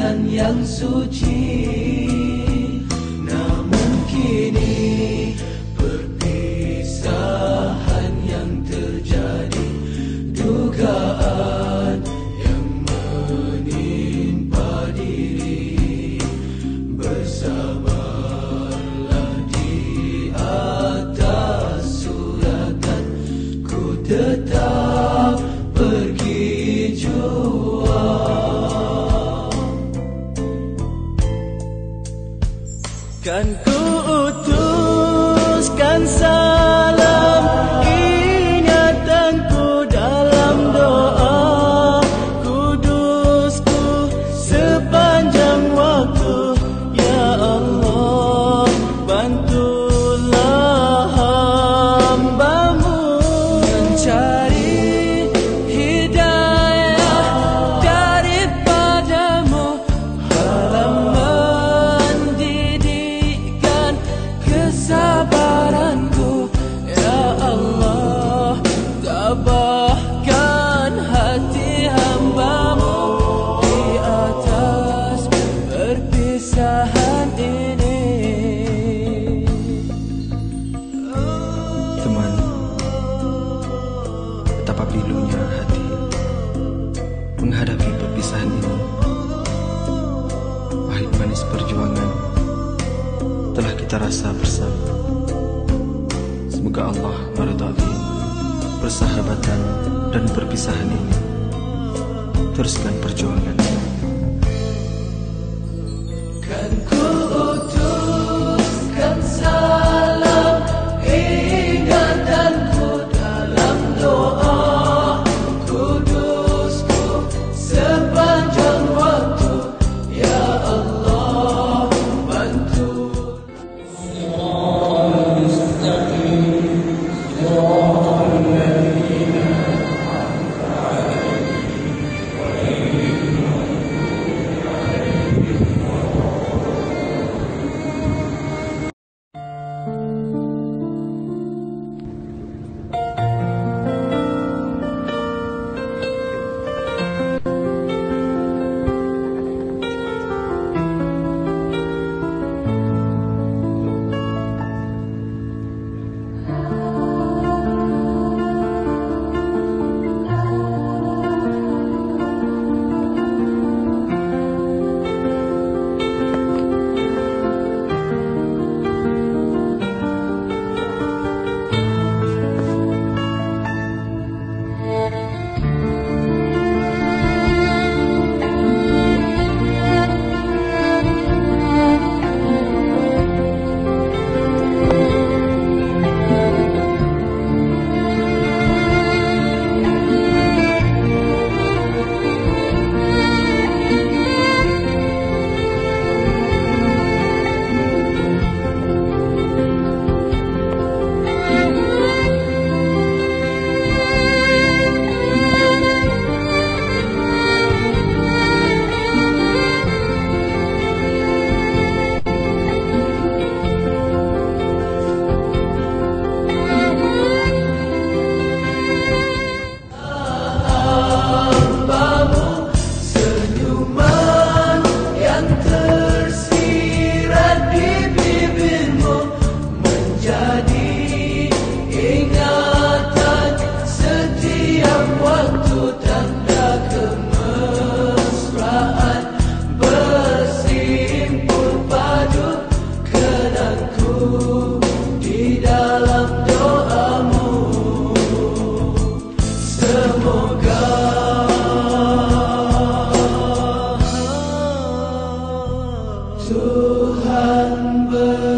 dengan yang suci. Namun kini perpisahan yang terjadi, dugaan yang menimpa diri. Bersabarlah di atas suratan, ku tetap pergi juang. Kan ku utuskan salam ingatanku dalam doa, kudusku sepanjang waktu. Ya Allah, bantulah hamba-Mu mencari hidayah daripada-Mu, dalam mendidikkan kesabaranku. Ya Allah, tabahkan hati hamba-Mu di atas perpisahan ini. Teman, betapa pilunya hati menghadapi perpisahan ini. Pahit manis perjuangan telah kita rasa bersama. Semoga Allah meridai persahabatan dan perpisahan ini. Teruskan perjuangan. Kan ku utuskan salam ingatanku dalam doa, kudusku sepanjang waktu. Ya Allah, bantu. Tuhan